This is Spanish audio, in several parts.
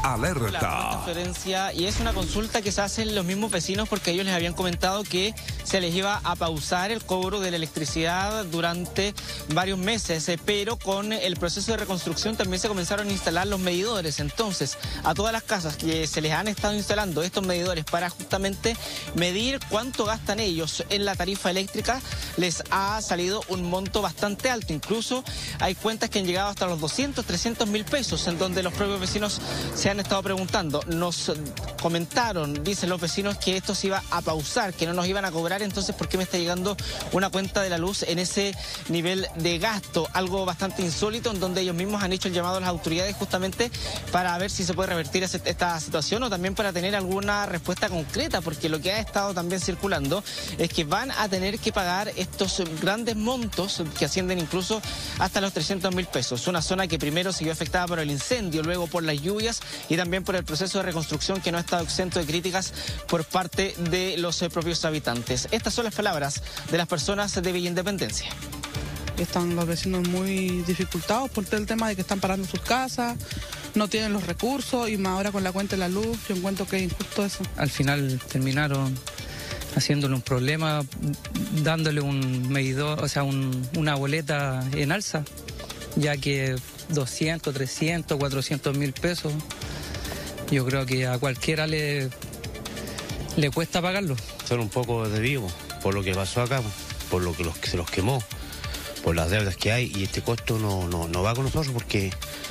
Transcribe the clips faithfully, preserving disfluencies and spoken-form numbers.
Alerta. Florencia, y es una consulta que se hacen los mismos vecinos porque ellos les habían comentado que se les iba a pausar el cobro de la electricidad durante varios meses, eh, pero con el proceso de reconstrucción también se comenzaron a instalar los medidores. Entonces, a todas las casas que se les han estado instalando estos medidores para justamente medir cuánto gastan ellos en la tarifa eléctrica, les ha salido un monto bastante alto. Incluso hay cuentas que han llegado hasta los doscientos, trescientos mil pesos, en donde los propios vecinos se han estado preguntando. Nos comentaron, dicen los vecinos, que esto se iba a pausar, que no nos iban a cobrar. Entonces, ¿por qué me está llegando una cuenta de la luz en ese nivel de gasto? Algo bastante insólito, en donde ellos mismos han hecho el llamado a las autoridades justamente para ver si se puede revertir esta situación o también para tener alguna respuesta concreta, porque lo que ha estado también circulando es que van a tener que pagar estos grandes montos que ascienden incluso hasta los trescientos mil pesos. Una zona que primero se vio afectada por el incendio, luego por las lluvias y también por el proceso de reconstrucción que no ha estado exento de críticas por parte de los eh, propios habitantes. Estas son las palabras de las personas de Villa Independencia. Están los vecinos muy dificultados por todo el tema de que están parando sus casas, no tienen los recursos y más ahora con la cuenta de la luz. Yo encuentro que es injusto eso. Al final terminaron haciéndole un problema, dándole un medidor, o sea, un, una boleta en alza, ya que doscientos, trescientos, cuatrocientos mil pesos, yo creo que a cualquiera le, le cuesta pagarlo. Son un poco de vivo por lo que pasó acá, por lo que, los, que se los quemó, por las deudas que hay, y este costo no, no, no va con nosotros porque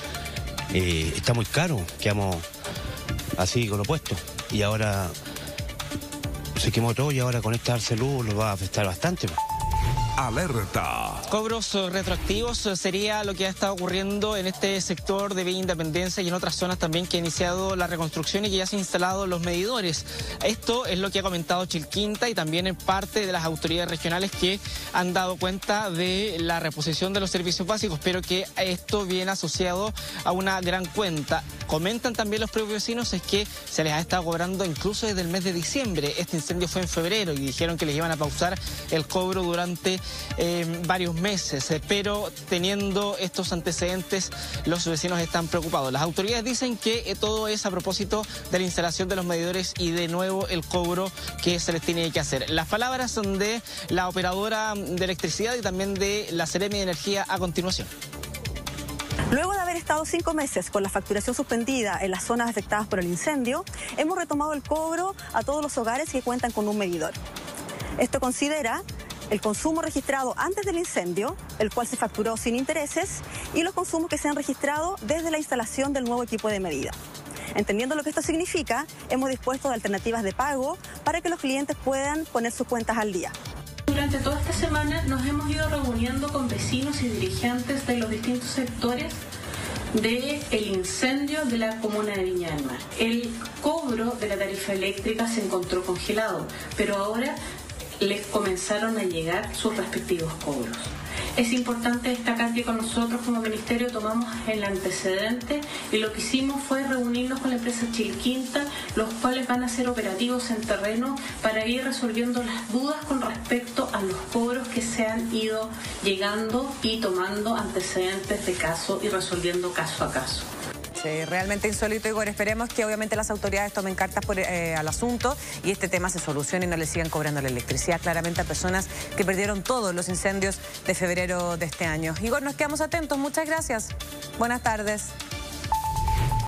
eh, está muy caro, quedamos así con lo puesto, y ahora se quemó todo y ahora con esta Arceluz lo va a afectar bastante. Alerta. Cobros retroactivos sería lo que ha estado ocurriendo en este sector de Villa Independencia y en otras zonas también que ha iniciado la reconstrucción y que ya se han instalado los medidores. Esto es lo que ha comentado Chilquinta y también en parte de las autoridades regionales que han dado cuenta de la reposición de los servicios básicos, pero que esto viene asociado a una gran cuenta. Comentan también los propios vecinos es que se les ha estado cobrando incluso desde el mes de diciembre. Este incendio fue en febrero y dijeron que les iban a pausar el cobro durante eh, varios meses, eh, pero teniendo estos antecedentes los vecinos están preocupados. Las autoridades dicen que eh, todo es a propósito de la instalación de los medidores y de nuevo el cobro que se les tiene que hacer. Las palabras son de la operadora de electricidad y también de la Seremi de Energía a continuación. Luego de haber estado cinco meses con la facturación suspendida en las zonas afectadas por el incendio, hemos retomado el cobro a todos los hogares que cuentan con un medidor. Esto considera el consumo registrado antes del incendio, el cual se facturó sin intereses, y los consumos que se han registrado desde la instalación del nuevo equipo de medida. Entendiendo lo que esto significa, hemos dispuesto de alternativas de pago para que los clientes puedan poner sus cuentas al día. Durante toda esta semana nos hemos ido reuniendo con vecinos y dirigentes de los distintos sectores del incendio de la comuna de Viña del Mar. El cobro de la tarifa eléctrica se encontró congelado, pero ahora les comenzaron a llegar sus respectivos cobros. Es importante destacar que con nosotros como ministerio tomamos el antecedente y lo que hicimos fue reunirnos con la empresa Chilquinta, los cuales van a ser operativos en terreno para ir resolviendo las dudas con respecto a los cobros que se han ido llegando y tomando antecedentes de caso y resolviendo caso a caso. Sí, realmente insólito, Igor. Esperemos que obviamente las autoridades tomen cartas por, eh, al asunto y este tema se solucione y no le sigan cobrando la electricidad claramente a personas que perdieron todos los incendios de febrero de este año. Igor, nos quedamos atentos. Muchas gracias. Buenas tardes.